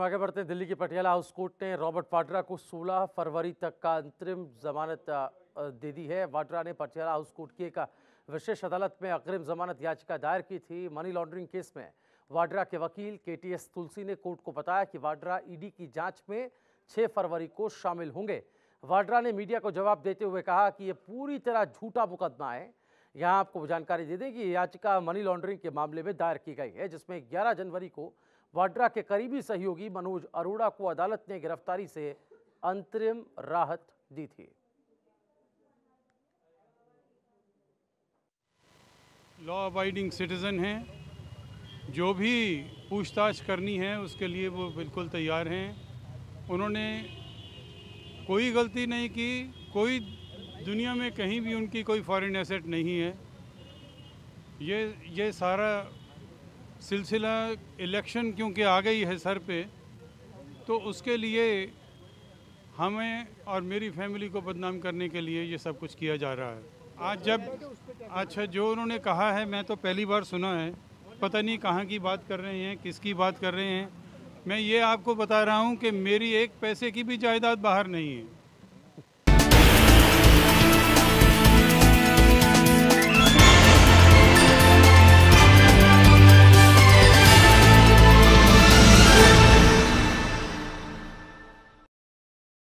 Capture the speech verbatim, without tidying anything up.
आगे बढ़ते हैं। दिल्ली की पटियाला हाउस कोर्ट ने रॉबर्ट वाड्रा को सोलह फरवरी तक का अंतरिम जमानत दे दी है। वाड्रा ने पटियाला हाउस कोर्ट की एक विशेष अदालत में अग्रिम जमानत याचिका दायर की थी। मनी लॉन्ड्रिंग केस में वाड्रा के वकील केटीएस तुलसी ने कोर्ट को बताया कि वाड्रा ईडी की जांच में छह फरवरी को शामिल होंगे। वाड्रा ने मीडिया को जवाब देते हुए कहा कि यह पूरी तरह झूठा मुकदमा है। यहाँ आपको जानकारी दे दें कि याचिका मनी लॉन्ड्रिंग के मामले में दायर की गई है, जिसमें ग्यारह जनवरी को वाड्रा के करीबी सहयोगी मनोज अरोड़ा को अदालत ने गिरफ्तारी से अंतरिम राहत दी थी। लॉ अबाइडिंग सिटीजन हैं, जो भी पूछताछ करनी है उसके लिए वो बिल्कुल तैयार हैं। उन्होंने कोई गलती नहीं की, कोई दुनिया में कहीं भी उनकी कोई फॉरेन एसेट नहीं है। ये ये सारा सिलसिला इलेक्शन क्योंकि आ गई है सर पे, तो उसके लिए हमें और मेरी फैमिली को बदनाम करने के लिए ये सब कुछ किया जा रहा है। आज जब अच्छा जो उन्होंने कहा है, मैं तो पहली बार सुना है, पता नहीं कहाँ की बात कर रहे हैं, किसकी बात कर रहे हैं। मैं ये आपको बता रहा हूँ कि मेरी एक पैसे की भी जायदाद बाहर नहीं है।